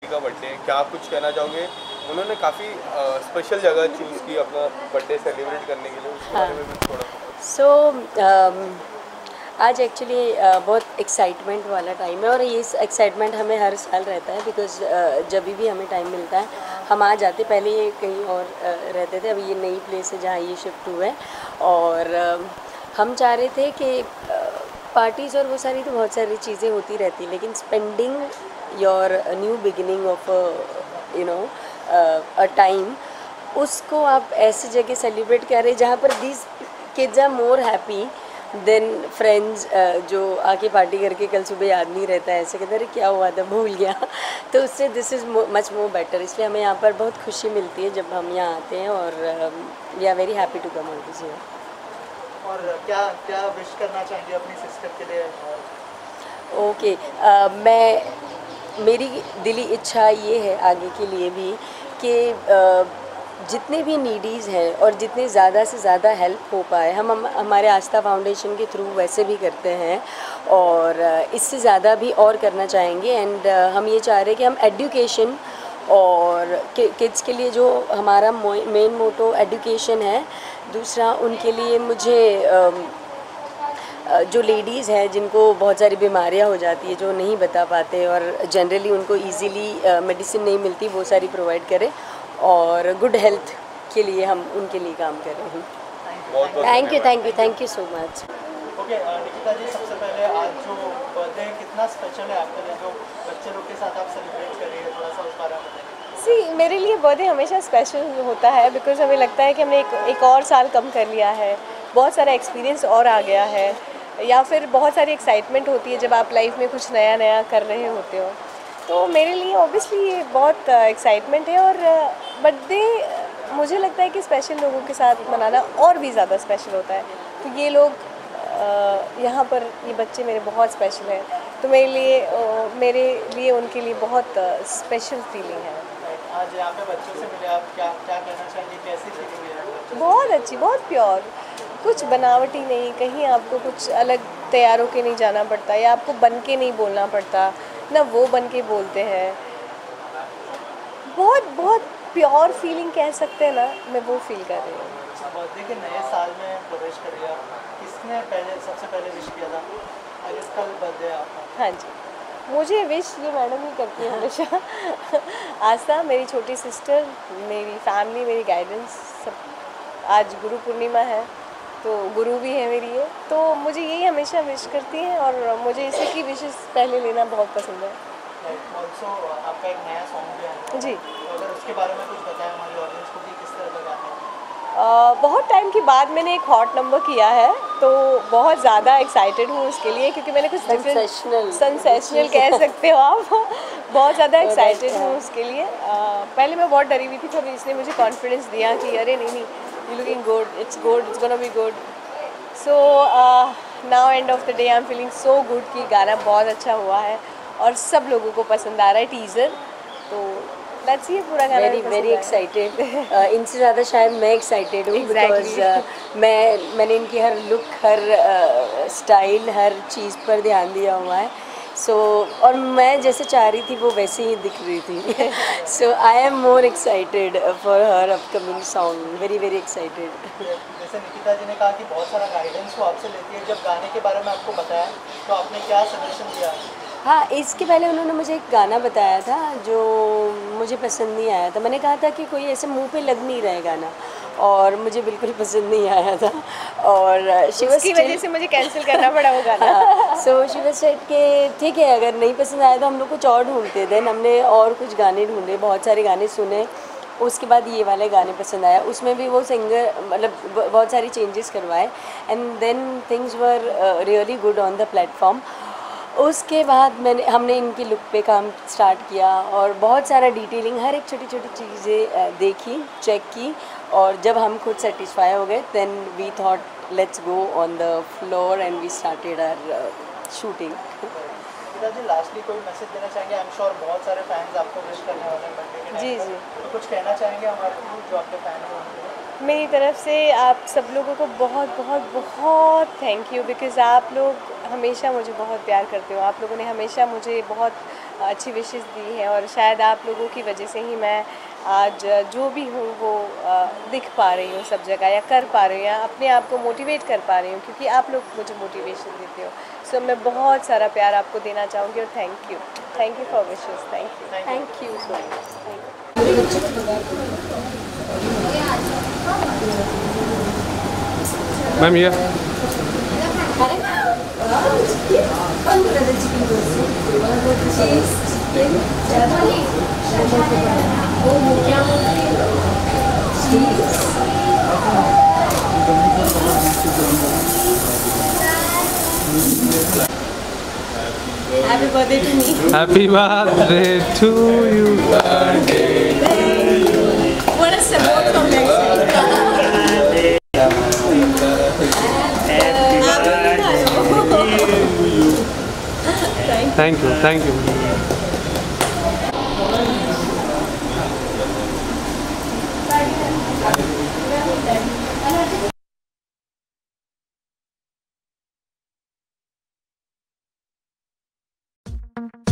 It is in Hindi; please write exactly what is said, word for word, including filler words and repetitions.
का बर्थडे है, क्या आप कुछ कहना चाहोगे? उन्होंने काफ़ी स्पेशल जगह चूज़ की अपना बर्थडे सेलिब्रेट करने के लिए, उसके बारे में भी थोड़ा सो so, आज एक्चुअली बहुत एक्साइटमेंट वाला टाइम है और ये एक्साइटमेंट हमें हर साल रहता है बिकॉज जब भी हमें टाइम मिलता है हम आ जाते। पहले ये कहीं और uh, रहते थे, अभी ये नई प्लेस है जहाँ ये शिफ्ट हुए हैं और uh, हम चाह रहे थे कि पार्टीज़ और वो सारी तो बहुत सारी चीज़ें होती रहती, लेकिन spending your new beginning of you know a time, उसको आप ऐसी जगह सेलिब्रेट कर रहे जहाँ पर these kids are more happy than friends जो आके पार्टी करके कल सुबह याद नहीं रहता है, ऐसे कहते अरे क्या हुआ था भूल गया तो उससे this is much more better. इसलिए हमें यहाँ पर बहुत खुशी मिलती है जब हम यहाँ आते हैं और we are very happy to come on this year. और क्या क्या विश करना चाहेंगे अपनी सिस्टर के लिए? ओके okay, uh, मैं मेरी दिली इच्छा ये है आगे के लिए भी कि uh, जितने भी नीडीज़ हैं और जितने ज़्यादा से ज़्यादा हेल्प हो पाए हम, हम हमारे आस्था फाउंडेशन के थ्रू वैसे भी करते हैं और uh, इससे ज़्यादा भी और करना चाहेंगे। एंड uh, हम ये चाह रहे हैं कि हम एजुकेशन और किड्स के लिए जो हमारा मेन मोटो एजुकेशन है, दूसरा उनके लिए मुझे uh, जो लेडीज़ हैं जिनको बहुत सारी बीमारियां हो जाती है जो नहीं बता पाते और जनरली उनको इजीली मेडिसिन नहीं मिलती, वो सारी प्रोवाइड करें और गुड हेल्थ के लिए हम उनके लिए काम कर रहे हैं। Thank you thank you thank you so much. Okay Nikita ji, सबसे पहले आज जो बर्थडे कितना स्पेशल है आपके लिए, जो बच्चे लोग के साथ आप सेलिब्रेट कर रही है, थोड़ा सा उस बारे में बताइए। सी मेरे लिए बर्थडे हमेशा स्पेशल होता है बिकॉज हमें लगता है कि हमने एक, एक और साल कम कर लिया है, बहुत सारा एक्सपीरियंस और आ गया है, या फिर बहुत सारी एक्साइटमेंट होती है जब आप लाइफ में कुछ नया नया कर रहे होते हो। तो मेरे लिए ऑब्वियसली ये बहुत एक्साइटमेंट है और बर्थडे मुझे लगता है कि स्पेशल लोगों के साथ मनाना और भी ज़्यादा स्पेशल होता है। तो ये लोग यहाँ पर, ये बच्चे मेरे बहुत स्पेशल हैं, तो मेरे लिए मेरे लिए उनके लिए बहुत स्पेशल फीलिंग है। आज यहाँ पे बच्चों से मिले आप, क्या क्या कहना चाहेंगे, कैसी फीलिंग है? बहुत अच्छी, बहुत प्योर, कुछ बनावटी नहीं, कहीं आपको कुछ अलग तैयार होके नहीं जाना पड़ता या आपको बन के नहीं बोलना पड़ता, ना वो बन के बोलते हैं। बहुत बहुत प्योर फीलिंग कह सकते हैं ना, मैं वो फील कर रही हूँ। बर्थडे के नए साल में प्रवेश कर लिया, किसने पहले सबसे पहले विश किया था? आज कल बर्थडे है आपका। हाँ जी, मुझे विश ये मैडम ही करती है हमेशा आस्था मेरी छोटी सिस्टर, मेरी फैमिली, मेरी गाइडेंस सब। आज गुरु पूर्णिमा है तो गुरु भी है मेरी ये, तो मुझे यही हमेशा विश करती हैं और मुझे इसी की विशेस पहले लेना बहुत पसंद है। ऑल्सो आपका एक नया सॉन्ग भी है जी, तो अगर उसके बारे में कुछ बताएं हमारी ऑडियंस को कि किस तरह का गाना है? Uh, बहुत टाइम के बाद मैंने एक हॉट नंबर किया है तो बहुत ज़्यादा एक्साइटेड हूँ उसके लिए, क्योंकि मैंने कुछ सेंसेशनल सेंसेशनल कह सकते हो आप बहुत ज़्यादा एक्साइटेड हूँ उसके लिए। uh, पहले मैं बहुत डरी हुई थी, फिर इसने मुझे कॉन्फिडेंस दिया कि अरे नहीं नहीं, you looking good, it's good, it's gonna be good. So now end of the day I am feeling so good कि गाना बहुत अच्छा हुआ है और सब लोगों को पसंद आ रहा है टीज़र, तो लेट्स ये पूरा गाना वेरी वेरी एक्साइटेड। इनसे ज़्यादा शायद मैं एक्साइटेड हूँ बिकॉज uh, मैं मैंने इनकी हर लुक, हर स्टाइल, uh, हर चीज़ पर ध्यान दिया हुआ है। सो so, और मैं जैसे चाह रही थी वो वैसे ही दिख रही थी। So I am more excited for her upcoming song, very very excited. जैसे निकिता जी ने कहा कि बहुत सारा गाइडेंस वो आपसे लेती है, जब गाने के बारे में आपको बताया तो आपने क्या सजेशन दिया? हाँ, इसके पहले उन्होंने मुझे एक गाना बताया था जो मुझे पसंद नहीं आया था। मैंने कहा था कि कोई ऐसे मुंह पे लग नहीं रहा है गाना और मुझे बिल्कुल पसंद नहीं आया था और उसकी वजह से मुझे कैंसिल करना पड़ा वो गाना। सो शिव सेट के ठीक है, अगर नहीं पसंद आया तो हम लोग कुछ और ढूंढते। देन हमने और कुछ गाने ढूंढे, बहुत सारे गाने सुने, उसके बाद ये वाले गाने पसंद आया। उसमें भी वो सिंगर मतलब बहुत सारी चेंजेस करवाए and then things were really good on the platform. उसके बाद मैंने हमने इनकी लुक पे काम स्टार्ट किया और बहुत सारा डिटेलिंग, हर एक छोटी छोटी चीज़ें देखी, चेक की और जब हम खुद सेटिस्फाई हो गए then we thought let's go on the floor and we started our shooting. जी लास्टली कोई मैसेज देना चाहेंगे? आई एम श्योर बहुत सारे फैंस आपको विश करने वाले हैं बर्थडे के टाइम जी पर, जी तो कुछ कहना चाहेंगे हमारे जो आपके फैन हैं? मेरी तरफ से आप सब लोगों को बहुत बहुत बहुत थैंक यू, बिकॉज़ आप लोग हमेशा मुझे बहुत प्यार करते हो। आप लोगों ने हमेशा मुझे बहुत अच्छी विशेस दी हैं, और शायद आप लोगों की वजह से ही मैं आज जो भी हूँ वो अ, दिख पा रही हूँ सब जगह, या कर पा रही हूँ, या अपने आप को मोटिवेट कर पा रही हूँ, क्योंकि आप लोग मुझे मोटिवेशन देते हो। सो मैं बहुत सारा प्यार आपको देना चाहूँगी, और thank you thank you for wishes. Thank you thank you so much. Ma'am ये Happy birthday to me. Happy birthday to you. What a support from next thank you thank you. Thank you.